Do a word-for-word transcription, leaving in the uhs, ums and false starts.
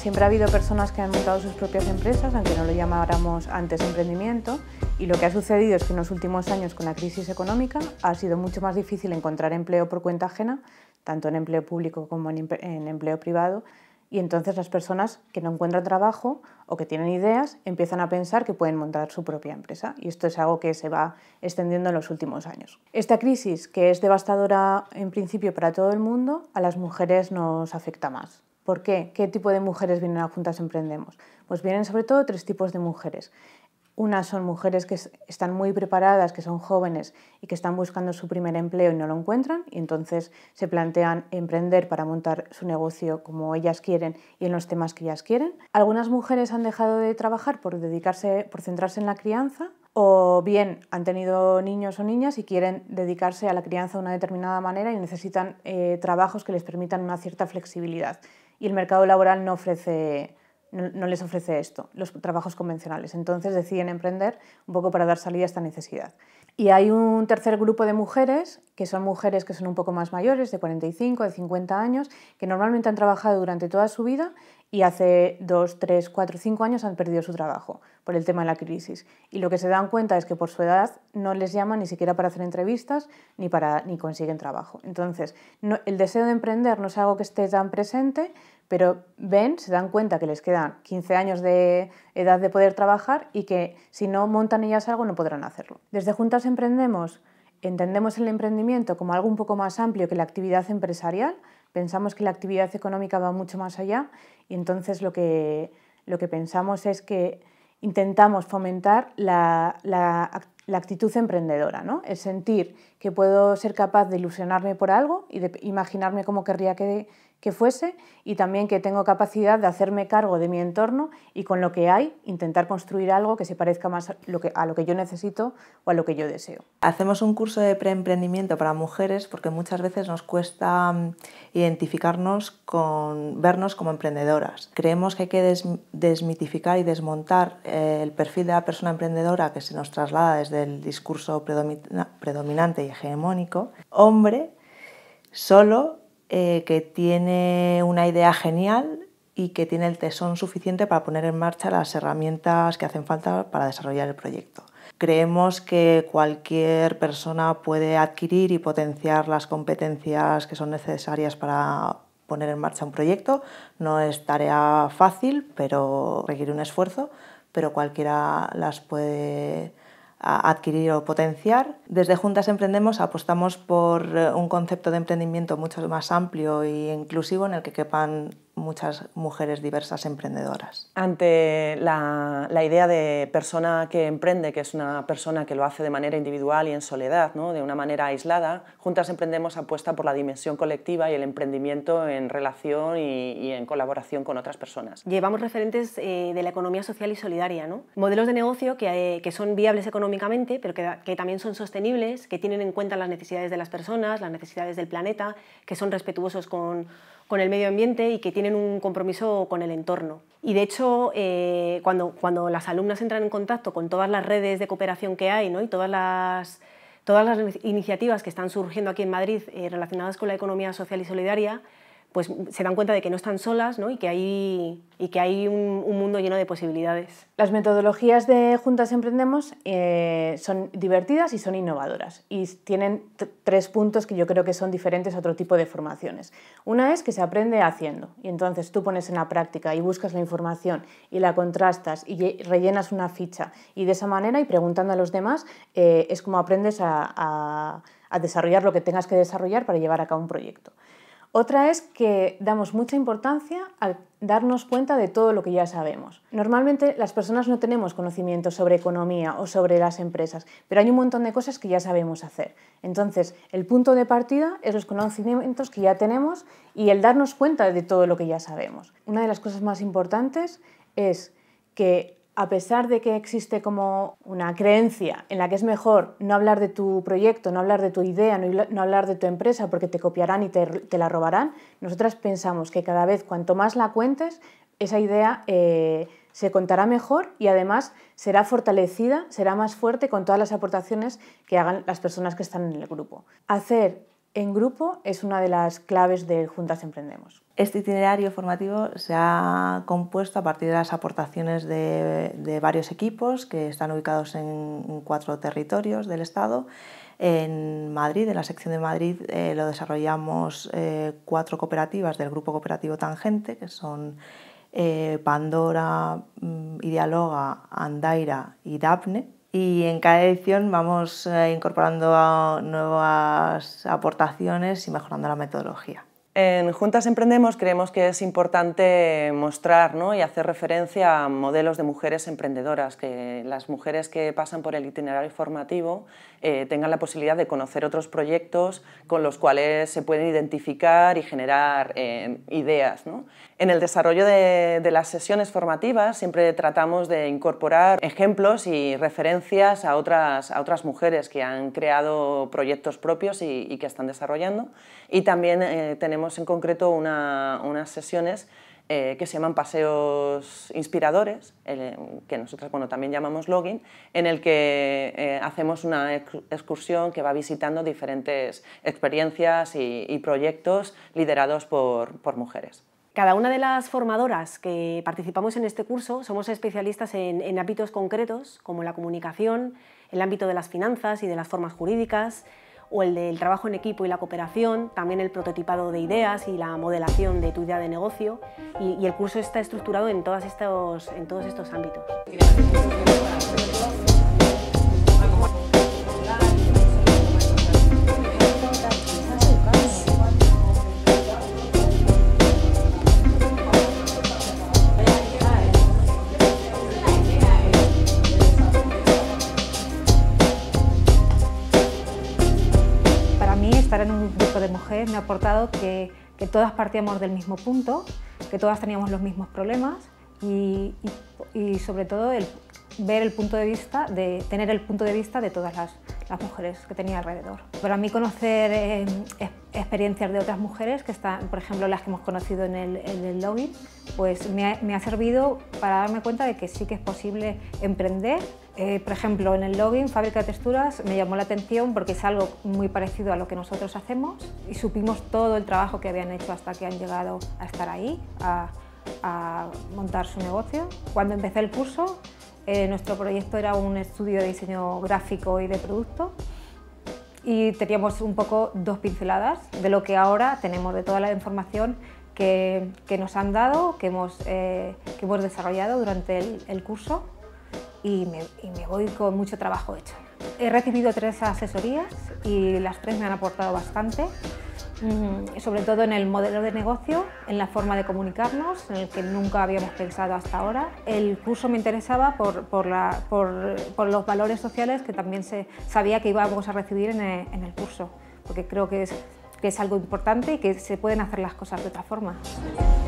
Siempre ha habido personas que han montado sus propias empresas, aunque no lo llamáramos antes emprendimiento, y lo que ha sucedido es que en los últimos años con la crisis económica ha sido mucho más difícil encontrar empleo por cuenta ajena, tanto en empleo público como en, en empleo privado, y entonces las personas que no encuentran trabajo o que tienen ideas empiezan a pensar que pueden montar su propia empresa, y esto es algo que se va extendiendo en los últimos años. Esta crisis, que es devastadora en principio para todo el mundo, a las mujeres nos afecta más. ¿Por qué? ¿Qué tipo de mujeres vienen a Juntas Emprendemos? Pues vienen sobre todo tres tipos de mujeres. Unas son mujeres que están muy preparadas, que son jóvenes y que están buscando su primer empleo y no lo encuentran, y entonces se plantean emprender para montar su negocio como ellas quieren y en los temas que ellas quieren. Algunas mujeres han dejado de trabajar por dedicarse, por centrarse en la crianza, o bien han tenido niños o niñas y quieren dedicarse a la crianza de una determinada manera y necesitan eh, trabajos que les permitan una cierta flexibilidad. Y el mercado laboral no ofrece... No, no les ofrece esto, los trabajos convencionales. Entonces deciden emprender un poco para dar salida a esta necesidad. Y hay un tercer grupo de mujeres, que son mujeres que son un poco más mayores, de cuarenta y cinco, de cincuenta años, que normalmente han trabajado durante toda su vida y hace dos, tres, cuatro, cinco años han perdido su trabajo por el tema de la crisis. Y lo que se dan cuenta es que por su edad no les llaman ni siquiera para hacer entrevistas ni, para, ni consiguen trabajo. Entonces, no, el deseo de emprender no es algo que esté tan presente, pero ven, se dan cuenta que les quedan quince años de edad de poder trabajar y que si no montan ellas algo no podrán hacerlo. Desde Juntas Emprendemos entendemos el emprendimiento como algo un poco más amplio que la actividad empresarial. Pensamos que la actividad económica va mucho más allá y entonces lo que, lo que pensamos es que intentamos fomentar la, la, la actitud emprendedora, ¿no? El sentir que puedo ser capaz de ilusionarme por algo y de imaginarme cómo querría que, que fuese, y también que tengo capacidad de hacerme cargo de mi entorno y con lo que hay intentar construir algo que se parezca más a lo que, a lo que yo necesito o a lo que yo deseo. Hacemos un curso de preemprendimiento para mujeres porque muchas veces nos cuesta identificarnos con vernos como emprendedoras. Creemos que hay que des, desmitificar y desmontar eh, el perfil de la persona emprendedora que se nos traslada desde el discurso predomina, predominante y hegemónico. Hombre, solo eh, que tiene una idea genial y que tiene el tesón suficiente para poner en marcha las herramientas que hacen falta para desarrollar el proyecto. Creemos que cualquier persona puede adquirir y potenciar las competencias que son necesarias para poner en marcha un proyecto. No es tarea fácil, pero requiere un esfuerzo, pero cualquiera las puede adquirir o potenciar. Desde Juntas Emprendemos apostamos por un concepto de emprendimiento mucho más amplio e inclusivo en el que quepan muchas mujeres diversas emprendedoras. Ante la, la idea de persona que emprende, que es una persona que lo hace de manera individual y en soledad, ¿no? De una manera aislada, Juntas Emprendemos apuesta por la dimensión colectiva y el emprendimiento en relación y, y en colaboración con otras personas. Llevamos referentes eh, de la economía social y solidaria, ¿no? Modelos de negocio que, eh, que son viables económicamente, pero que, que también son sostenibles, que tienen en cuenta las necesidades de las personas, las necesidades del planeta, que son respetuosos con, con el medio ambiente y que tienen un compromiso con el entorno. Y de hecho, eh, cuando, cuando las alumnas entran en contacto con todas las redes de cooperación que hay, ¿no? y todas las, todas las iniciativas que están surgiendo aquí en Madrid eh, relacionadas con la economía social y solidaria, pues se dan cuenta de que no están solas, ¿no? y que hay, y que hay un, un mundo lleno de posibilidades. Las metodologías de Juntas Emprendemos eh, son divertidas y son innovadoras y tienen tres puntos que yo creo que son diferentes a otro tipo de formaciones. Una es que se aprende haciendo y entonces tú pones en la práctica y buscas la información y la contrastas y rellenas una ficha y de esa manera y preguntando a los demás eh, es como aprendes a, a, a desarrollar lo que tengas que desarrollar para llevar a cabo un proyecto. Otra es que damos mucha importancia a darnos cuenta de todo lo que ya sabemos. Normalmente las personas no tenemos conocimiento sobre economía o sobre las empresas, pero hay un montón de cosas que ya sabemos hacer. Entonces, el punto de partida es los conocimientos que ya tenemos y el darnos cuenta de todo lo que ya sabemos. Una de las cosas más importantes es que a pesar de que existe como una creencia en la que es mejor no hablar de tu proyecto, no hablar de tu idea, no, no hablar de tu empresa porque te copiarán y te, te la robarán, nosotras pensamos que cada vez cuanto más la cuentes, esa idea eh, se contará mejor y además será fortalecida, será más fuerte con todas las aportaciones que hagan las personas que están en el grupo. Hacer En grupo es una de las claves de Juntas Emprendemos. Este itinerario formativo se ha compuesto a partir de las aportaciones de, de varios equipos que están ubicados en, en cuatro territorios del Estado. En Madrid, en la sección de Madrid, eh, lo desarrollamos eh, cuatro cooperativas del Grupo Cooperativo Tangente, que son eh, Pandora, Idealoga, Andaira y Dapne. Y en cada edición vamos eh, incorporando a nuevas aportaciones y mejorando la metodología. En Juntas Emprendemos creemos que es importante mostrar, ¿no?, y hacer referencia a modelos de mujeres emprendedoras, que las mujeres que pasan por el itinerario formativo eh, tengan la posibilidad de conocer otros proyectos con los cuales se pueden identificar y generar eh, ideas, ¿no? En el desarrollo de, de las sesiones formativas siempre tratamos de incorporar ejemplos y referencias a otras, a otras mujeres que han creado proyectos propios y, y que están desarrollando, y también eh, tenemos en concreto una, unas sesiones eh, que se llaman paseos inspiradores, eh, que nosotros bueno, también llamamos login, en el que eh, hacemos una excursión que va visitando diferentes experiencias y, y proyectos liderados por, por mujeres. Cada una de las formadoras que participamos en este curso somos especialistas en, en ámbitos concretos, como la comunicación, el ámbito de las finanzas y de las formas jurídicas, o el del trabajo en equipo y la cooperación, también el prototipado de ideas y la modelación de tu idea de negocio, y, y el curso está estructurado en, todas estos, en todos estos ámbitos. Estar en un grupo de mujeres me ha aportado que, que todas partíamos del mismo punto, que todas teníamos los mismos problemas y, y, y sobre todo el ver el punto de vista, de tener el punto de vista de todas las, las mujeres que tenía alrededor. Para mí conocer eh, experiencias de otras mujeres, que están, por ejemplo, las que hemos conocido en el, en el login, pues me ha, me ha servido para darme cuenta de que sí que es posible emprender. Eh, por ejemplo, en el login, Fábrica de Texturas, me llamó la atención porque es algo muy parecido a lo que nosotros hacemos y supimos todo el trabajo que habían hecho hasta que han llegado a estar ahí, a, a montar su negocio. Cuando empecé el curso, eh, nuestro proyecto era un estudio de diseño gráfico y de producto y teníamos un poco dos pinceladas de lo que ahora tenemos, de toda la información que, que nos han dado, que hemos, eh, que hemos desarrollado durante el, el curso. Y me, y me voy con mucho trabajo hecho. He recibido tres asesorías y las tres me han aportado bastante, mmm, sobre todo en el modelo de negocio, en la forma de comunicarnos, en el que nunca habíamos pensado hasta ahora. El curso me interesaba por, por, la, por, por los valores sociales que también se, sabía que íbamos a recibir en el, en el curso, porque creo que es, que es algo importante y que se pueden hacer las cosas de otra forma.